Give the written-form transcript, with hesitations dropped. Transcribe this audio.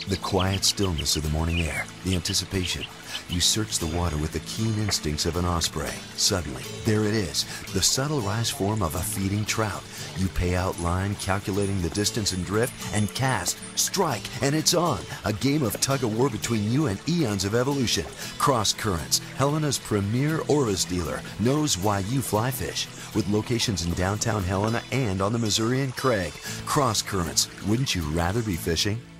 The quiet stillness of the morning air, the anticipation. You search the water with the keen instincts of an osprey. Suddenly, there it is, the subtle rise form of a feeding trout. You pay out line, calculating the distance and drift, and cast, strike, and it's on. A game of tug-of-war between you and eons of evolution. Cross Currents, Helena's premier Orvis dealer, knows why you fly fish. With locations in downtown Helena and on the Missouri and Craig. Cross Currents, wouldn't you rather be fishing?